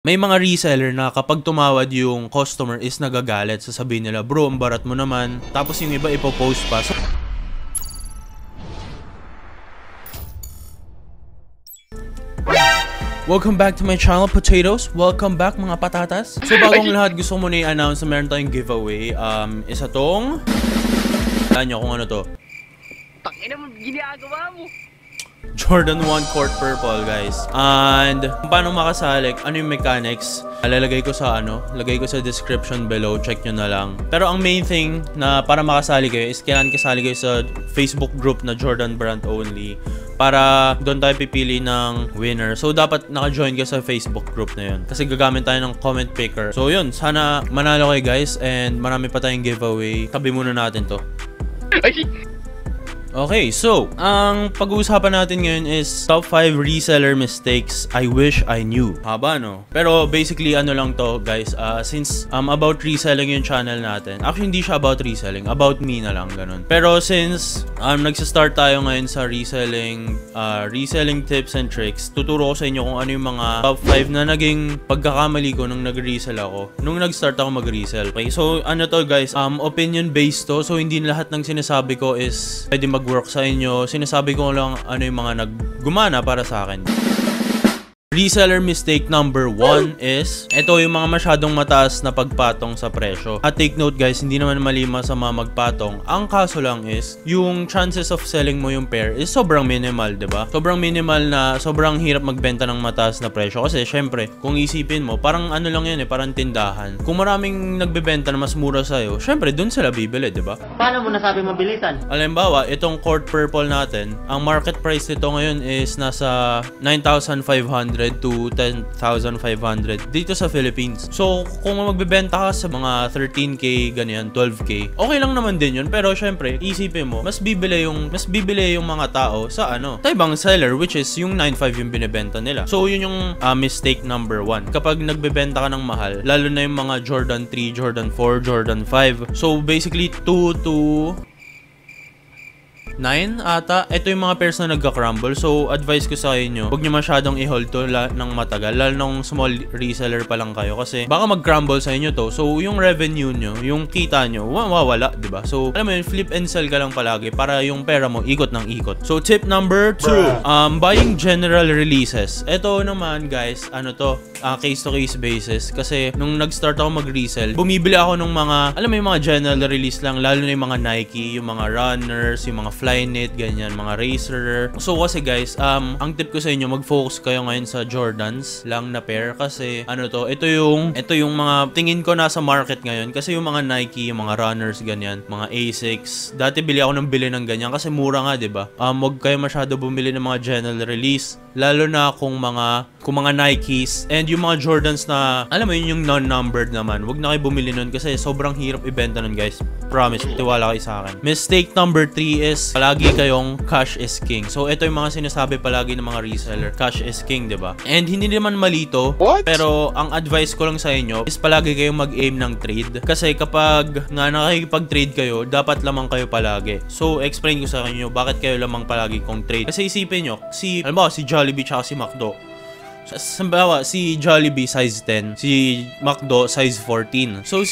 May mga reseller na kapag tumawad yung customer is nagagalit. Sasabihin nila, bro, ang barat mo naman. Tapos yung iba ipopost pa. So, welcome back to my channel, Potatoes. Welcome back, mga patatas. So, bagong lahat, gusto ko muna i-announce na meron tayong giveaway. Isa tong... Tandaan nyo kung ano to. Tangina mo, ginagawa mo. Jordan 1 Court Purple, guys. And paano makasali, ano yung mechanics, lalagay ko sa lagay ko sa description below, check nyo na lang. Pero ang main thing na para makasali kayo is kailangan kasali kayo sa Facebook group na Jordan Brand Only para doon tayo pipili ng winner. So dapat naka-join ka sa Facebook group na yun kasi gagamit tayo ng comment picker. So yun, sana manalo kayo, guys, and marami pa tayong giveaway. Tabi muna natin to. Okay, so, ang pag-uusapan natin ngayon is top 5 reseller mistakes I wish I knew. Haba, no? Pero basically, ano lang to, guys, since about reselling yung channel natin. Actually, hindi siya about reselling. About me na lang, ganun. Pero since nagsastart tayo ngayon sa reselling tips and tricks, tuturo ko sa inyo kung ano yung mga top 5 na naging pagkakamali ko nung nag-resell ako. Nung nag-start ako mag-resell. Okay, so, ano to, guys, opinion-based to. So, hindi lahat ng sinasabi ko is pwede mag-work sa inyo. Sinasabi ko lang ano yung mga naggumana para sa akin. Reseller mistake number 1 is ito yung mga masyadong mataas na pagpatong sa presyo. At take note, guys, hindi naman mali sa mga magpatong. Ang kaso lang is yung chances of selling mo yung pair is sobrang minimal, 'di ba? Sobrang minimal na sobrang hirap magbenta ng mataas na presyo kasi syempre, kung isipin mo, parang ano lang 'yan parang tindahan. Kung maraming nagbebenta na mas mura sa iyo, syempre doon sila bibili, 'di ba? Paano mo nasabi mabilisan? Halimbawa, itong Court Purple natin, ang market price nito ngayon is nasa 9,500 to 10,500 dito sa Philippines. So, kung magbebenta ka sa mga 13k, ganyan, 12k, okay lang naman din yun. Pero syempre, isipin mo, mas bibili yung mga tao sa sa ibang seller, which is yung 9.5 yung binebenta nila. So, yun yung mistake number 1. Kapag nagbebenta ka ng mahal, lalo na yung mga Jordan 3, Jordan 4, Jordan 5. So, basically, 2 to 9 ata. Ito yung mga pairs na nagka-crumble. So, advice ko sa inyo, huwag nyo masyadong i-hold to ng matagal. Lalo nung small reseller pa lang kayo. Kasi baka mag-crumble sa inyo to. So, yung revenue nyo, yung kita nyo, mawawala, diba? So, alam mo yun, flip and sell ka lang palagi para yung pera mo ikot ng ikot. So, tip number 2. Buying general releases. Ito naman, guys, case-to-case basis. Kasi, nung nag-start ako mag-resell, bumibili ako ng mga, alam mo yung mga general release lang. Lalo na yung mga Nike, yung mga runners, yung mga Flyknit, ganyan, mga racer. So kasi, guys, ang tip ko sa inyo, mag-focus kayo ngayon sa Jordans lang na pair kasi ito yung mga tingin ko nasa market ngayon kasi yung mga Nike, yung mga runners, ganyan, mga Asics. Dati bili ako ng ganyan kasi mura nga, 'di ba? Wag kayo masyado bumili ng mga general release, lalo na kung mga Nikes and yung mga Jordans na alam mo yun, yung non-numbered naman. Wag na kayo bumili nun kasi sobrang hirap ibenta nun, guys. Promise, tiwala kayo sa akin. Mistake number 3 is palagi kayong cash is king. So, ito yung mga sinasabi palagi ng mga reseller. Cash is king, diba? And hindi naman malito. Pero, ang advice ko lang sa inyo is palagi kayong mag-aim ng trade. Kasi kapag nga nakikipag-trade kayo, dapat lamang kayo palagi. So, explain ko sa inyo bakit kayo lamang palagi kong trade. Kasi isipin nyo, si Jollibee tsaka si McDo. Sambawa, si Jollibee size 10, si McDo size 14. So,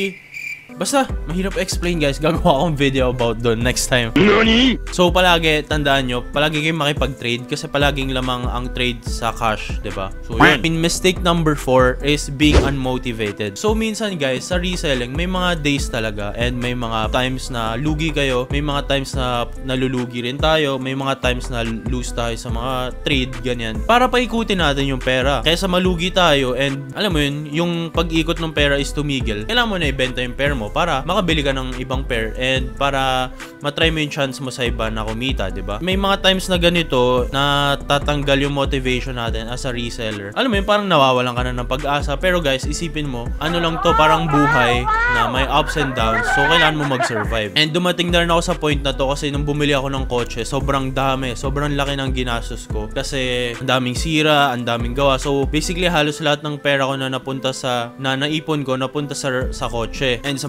basta, mahirap explain, guys. Gagawa akong video about doon next time. NANI? So, palagi, tandaan nyo, palagi kayong makipag-trade kasi palaging lamang ang trade sa cash, diba? So, yun. Mistake number 4 is being unmotivated. So, minsan, guys, sa reselling, may mga days talaga and may mga times na lugi kayo, may mga times na nalulugi rin tayo, may mga times na lose tayo sa mga trade, ganyan. Para paikutin natin yung pera. Kaysa malugi tayo and, alam mo yun, yung pag-ikot ng pera is tumigil, kailangan mo na ibenta yung pera mo para makabili ka ng ibang pair and para matry mo yung chance mo sa iba na kumita, diba? May mga times na ganito na tatanggal yung motivation natin as a reseller. Alam mo yun, parang nawawalan ka na ng pag-asa. Pero, guys, isipin mo, lang to, parang buhay na may ups and downs. So, kailangan mo mag-survive. And dumating na rin ako sa point na to kasi nung bumili ako ng kotse, sobrang laki ng ginastos ko. Kasi ang daming sira, ang daming gawa. So, basically, halos lahat ng pera ko na napunta naipon ko, napunta sa kotse. And sa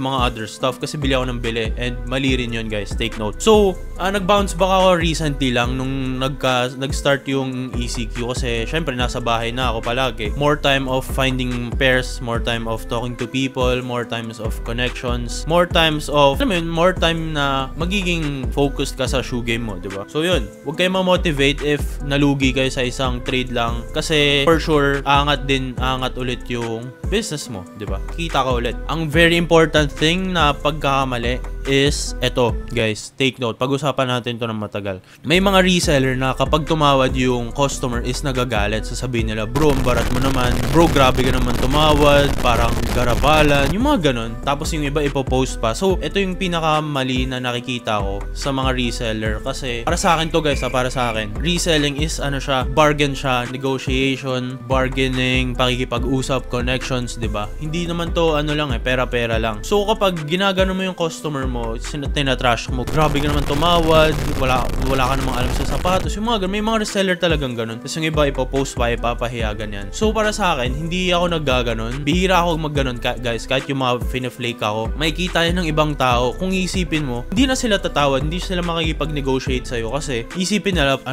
sa mga other stuff kasi bili ako ng bili and mali rin yun guys, take note. So, nag-bounce back ako recently lang nung nag-start yung ECQ kasi syempre nasa bahay na ako palagi. More time of finding pairs, more time of talking to people, more times of connections, more times of, more time na magiging focused ka sa shoe game mo, diba? So yun, huwag kayo ma-motivate if nalugi kayo sa isang trade lang kasi for sure, angat ulit yung business mo, diba? Kita ka ulit. Ang very important thing na pagkakamali is eto guys, take note, pag-usapan natin to ng matagal. May mga reseller na kapag tumawad yung customer is nagagalit, sasabihin nila, bro, ang barat mo naman, bro, grabe ka naman tumawad, parang garabalan, yung mga ganun. Tapos yung iba ipopost pa. So ito yung pinakamali na nakikita ko sa mga reseller kasi para sa akin to guys, para sa akin, reselling is bargain siya, negotiation, bargaining, pakikipag-usap, connections, diba? Hindi naman to pera-pera lang. So kapag ginagano mo yung customer mo, tinatrash mo, grabe ka naman tumawad, wala ka namang alam sa sapatos, yung mga ganun. May mga reseller talagang ganun. Tapos yung iba ipopost pa, ipapahiya ganyan. So para sa akin, hindi ako naggaganon. Bihira ako magganon guys, kahit yung mga finiflake ako. Makikita yan ng ibang tao. Kung isipin mo, hindi na sila tatawad, hindi sila makikipag-negotiate sa'yo kasi isipin nila,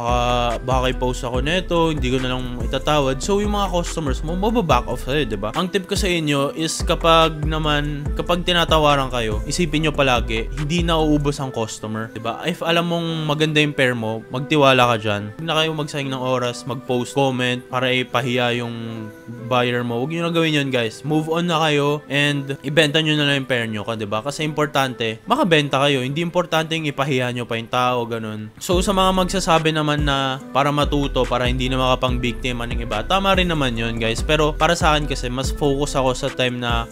baka i-post ako neto, hindi ko na lang itatawad. So yung mga customers mo, mababack off sa'yo, diba? Ang tip ko sa inyo is kapag tinatawaran kayo, isipin nyo palagi, hindi na uubos ang customer, diba? If alam mong maganda yung pair mo, magtiwala ka dyan. Huwag na kayo magsayang ng oras, mag-post, comment, para ipahiya yung buyer mo. Huwag nyo na gawin yun guys. Move on na kayo and ibenta nyo na lang yung pair nyo, diba? Kasi importante, makabenta kayo. Hindi importante yung ipahiya nyo pa yung tao, ganun. So sa mga magsasabi naman na para matuto, para hindi na makapang-biktima ng iba, tama rin naman yun guys. Pero para sa akin kasi, mas focus ako sa time na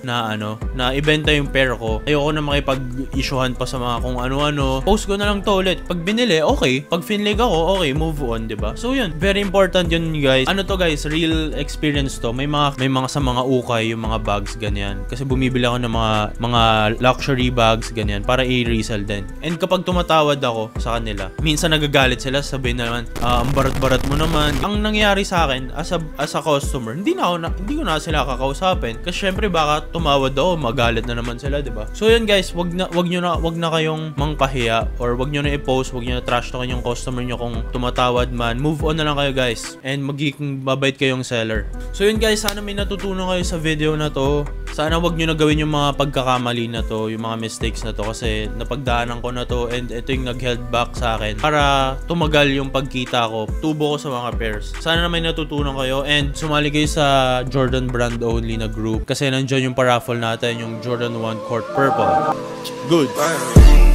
ibenta yung pair ko. Ayoko na makipag-issuehan pa sa mga kung ano-ano. Post ko na lang to ulit. Pag binili, okay. Pag finlig ako, okay, move on, diba? So yun, very important yun guys. To guys, real experience to. May mga sa mga ukay, yung mga bags, ganyan. Kasi bumibili ako ng mga luxury bags, ganyan, para i-resell din. And kapag tumatawad ako sa kanila, minsan nagagalit sila, sabihin na naman, ang barat-barat mo naman. Ang nangyari sa akin, as a customer, hindi ko na sila kakausapin. Kasi syempre baka tumawad ako, magalit na naman sila, diba? So yun guys, wag na kayong mangpahiya or wag nyo na i-post, wag nyo na trash talkin yung customer nyo kung tumatawad man. Move on na lang kayo guys and magiging mabait kayong seller. So yun guys, sana may natutunan kayo sa video na to. Sana wag nyo na gawin yung mga pagkakamali na to, yung mga mistakes na to kasi napagdaanan ko na to and ito yung nag-held back sa akin para tumagal yung pagkita ko, tubo ko sa mga pairs. Sana na may natutunan kayo and sumali kayo sa Jordan brand only na group kasi nandyan yung paraffle natin, yung Jordan 1 Court Purple. Good.